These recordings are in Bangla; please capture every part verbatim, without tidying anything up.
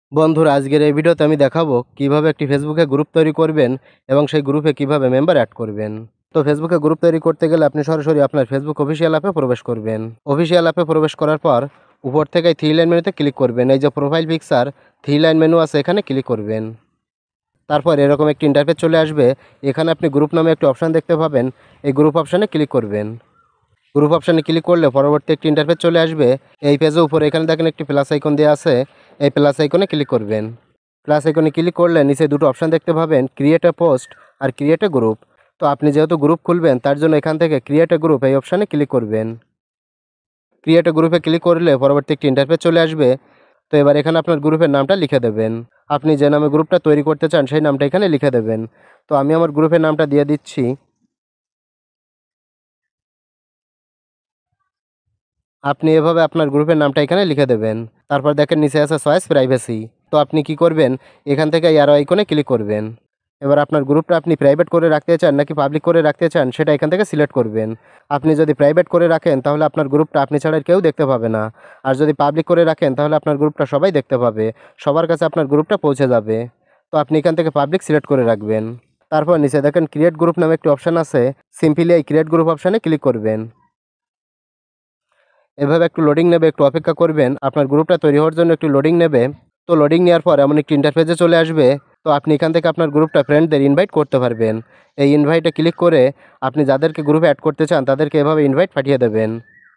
বন্ধুরা, আজকের এই ভিডিওতে আমি দেখাবো কিভাবে একটি ফেসবুকে গ্রুপ তৈরি করবেন এবং সেই গ্রুপে কিভাবে মেম্বার অ্যাড করবেন। তো ফেসবুকে গ্রুপ তৈরি করতে গেলে আপনি সরাসরি আপনার ফেসবুক অফিসিয়াল অ্যাপে প্রবেশ করবেন। অফিসিয়াল অ্যাপে প্রবেশ করার পর উপর থেকে থ্রি লাইন মেনুতে ক্লিক করবেন। এই যে profile picture three line menu আছে, এখানে ক্লিক করবেন। তারপর এরকম একটি ইন্টারফেস চলে আসবে। এখানে আপনি গ্রুপ নামে একটি অপশান দেখতে পাবেন। এই গ্রুপ অপশানে ক্লিক করবেন। গ্রুপ অপশানে ক্লিক করলে পরবর্তী একটি ইন্টারফেস চলে আসবে। এই পেজের উপরে এখানে দেখেন একটি প্লাস আইকন দেওয়া আছে, এই প্লাস আইকনে ক্লিক করবেন। প্লাস আইকনে ক্লিক করলে নিচে দুটো অপশান দেখতে পাবেন, ক্রিয়েট এ পোস্ট আর ক্রিয়েট এ গ্রুপ। তো আপনি যেহেতু গ্রুপ খুলবেন তার জন্য এখান থেকে ক্রিয়েট এ গ্রুপ এই অপশানে ক্লিক করবেন। ক্রিয়েট এ গ্রুপে ক্লিক করলে পরবর্তী একটি ইন্টারফেস চলে আসবে। তো এবার এখানে আপনার গ্রুপের নামটা লিখে দেবেন। আপনি যে নামে গ্রুপটা তৈরি করতে চান সেই নামটা এখানে লিখে দেবেন। তো আমি আমার গ্রুপের নামটা দিয়ে দিচ্ছি। আপনি এভাবে আপনার গ্রুপের নামটা এখানে লিখে দেবেন। তারপর দেখেন নিচে আছে চয়েস প্রাইভেসি। তো আপনি কি করবেন, এখান থেকে অ্যারো আইকনে ক্লিক করবেন। এবার আপনার গ্রুপটা আপনি প্রাইভেট করে রাখতে চান নাকি পাবলিক করে রাখতে চান সেটা এখান থেকে সিলেক্ট করবেন। আপনি যদি প্রাইভেট করে রাখেন তাহলে আপনার গ্রুপটা আপনি ছাড়া আর কেউ দেখতে পাবে না। আর যদি পাবলিক করে রাখেন তাহলে আপনার গ্রুপটা সবাই দেখতে পাবে, সবার কাছে আপনার গ্রুপটা পৌঁছে যাবে। তো আপনি এখান থেকে পাবলিক সিলেক্ট করে রাখবেন। তারপর নিচে দেখেন ক্রিয়েট গ্রুপ নামে একটি অপশান আছে, সিম্পলি এই ক্রিয়েট গ্রুপ অপশানে ক্লিক করবেন। এভাবে একটু লোডিং নেবে, একটু অপেক্ষা করবেন। আপনার গ্রুপটা তৈরি হওয়ার জন্য একটু লোডিং নেবে। তো লোডিং নেওয়ার পর এমন একটি ইন্টারফেসে চলে আসবে। তো আপনি এখান থেকে আপনার গ্রুপটা ফ্রেন্ডদের ইনভাইট করতে পারবেন। এই ইনভাইটে ক্লিক করে আপনি যাদেরকে গ্রুপে অ্যাড করতে চান তাদেরকে এভাবে ইনভাইট পাঠিয়ে দেবেন।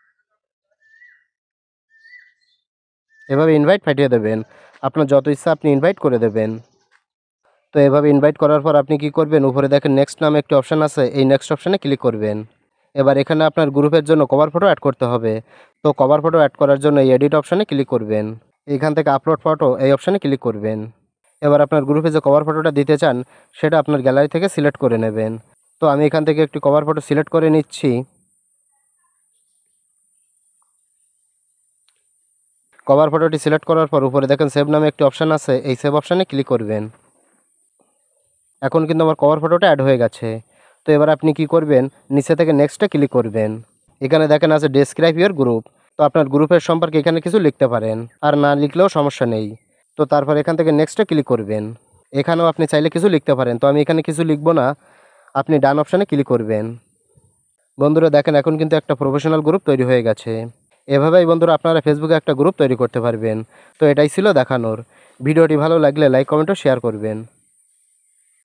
এভাবে ইনভাইট পাঠিয়ে দেবেন, আপনার যত ইচ্ছা আপনি ইনভাইট করে দেবেন। তো এভাবে ইনভাইট করার পর আপনি কি করবেন, উপরে দেখেন নেক্সট নামে একটি অপশান আছে, এই নেক্সট অপশানে ক্লিক করবেন। এবার এখানে আপনার গ্রুপের জন্য কভার ফটো অ্যাড করতে হবে। তো কভার ফটো অ্যাড করার জন্য এই এডিট অপশানে ক্লিক করবেন। এখান থেকে আপলোড ফটো এই অপশানে ক্লিক করবেন। এবার আপনার গ্রুপে যে কভার ফটোটা দিতে চান সেটা আপনার গ্যালারি থেকে সিলেক্ট করে নেবেন। তো আমি এখান থেকে একটি কভার ফটো সিলেক্ট করে নিচ্ছি। কভার ফটোটি সিলেক্ট করার পর উপরে দেখেন সেভ নামে একটি অপশান আছে, এই সেভ অপশানে ক্লিক করবেন। এখন কিন্তু আমার কভার ফটোটা অ্যাড হয়ে গেছে। তো এবার আপনি কি করবেন, নিচে থেকে নেক্সটে ক্লিক করবেন। এখানে দেখেন আছে ডেসক্রাইব ইউর গ্রুপ। তো আপনার গ্রুপের সম্পর্কে এখানে কিছু লিখতে পারেন, আর না লিখলেও সমস্যা নেই। তো তারপর এখান থেকে নেক্সটে ক্লিক করবেন। এখানেও আপনি চাইলে কিছু লিখতে পারেন, তো আমি এখানে কিছু লিখব না, আপনি ডান অপশানে ক্লিক করবেন। বন্ধুরা দেখেন এখন কিন্তু একটা প্রফেশনাল গ্রুপ তৈরি হয়ে গেছে। এভাবেই বন্ধুরা আপনারা ফেসবুকে একটা গ্রুপ তৈরি করতে পারবেন। তো এটাই ছিল দেখানোর। ভিডিওটি ভালো লাগলে লাইক কমেন্ট ও শেয়ার করবেন।